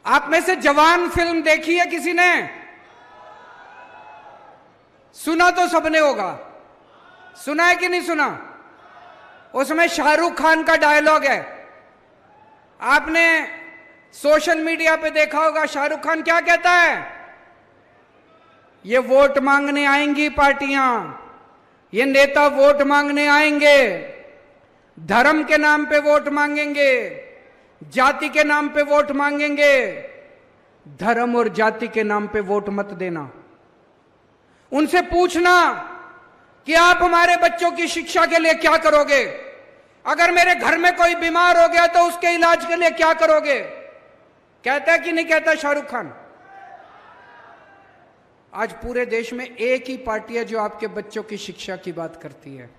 आप में से जवान फिल्म देखी है किसी ने? सुना तो सबने होगा, सुना है कि नहीं सुना? उसमें शाहरुख खान का डायलॉग है, आपने सोशल मीडिया पे देखा होगा। शाहरुख खान क्या कहता है? ये वोट मांगने आएंगी पार्टियां, ये नेता वोट मांगने आएंगे, धर्म के नाम पे वोट मांगेंगे, जाति के नाम पे वोट मांगेंगे। धर्म और जाति के नाम पे वोट मत देना। उनसे पूछना कि आप हमारे बच्चों की शिक्षा के लिए क्या करोगे? अगर मेरे घर में कोई बीमार हो गया तो उसके इलाज के लिए क्या करोगे? कहता है कि नहीं कहता शाहरुख खान? आज पूरे देश में एक ही पार्टी है जो आपके बच्चों की शिक्षा की बात करती है।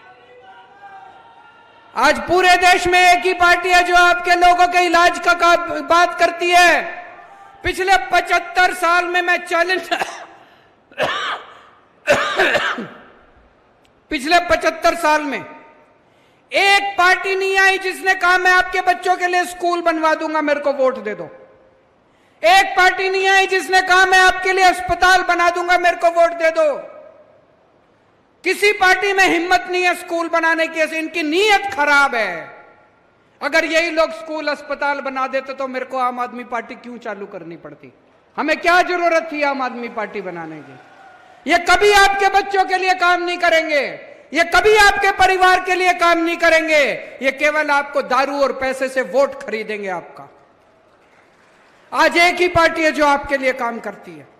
आज पूरे देश में एक ही पार्टी है जो आपके लोगों के इलाज का बात करती है। पिछले 75 साल में मैं चैलेंज पिछले 75 साल में एक पार्टी नहीं आई जिसने कहा मैं आपके बच्चों के लिए स्कूल बनवा दूंगा, मेरे को वोट दे दो। एक पार्टी नहीं आई जिसने कहा मैं आपके लिए अस्पताल बना दूंगा, मेरे को वोट दे दो। किसी पार्टी में हिम्मत नहीं है स्कूल बनाने की, इनकी नीयत खराब है। अगर यही लोग स्कूल अस्पताल बना देते तो मेरे को आम आदमी पार्टी क्यों चालू करनी पड़ती? हमें क्या जरूरत थी आम आदमी पार्टी बनाने की? ये कभी आपके बच्चों के लिए काम नहीं करेंगे, ये कभी आपके परिवार के लिए काम नहीं करेंगे। ये केवल आपको दारू और पैसे से वोट खरीदेंगे आपका। आज एक ही पार्टी है जो आपके लिए काम करती है।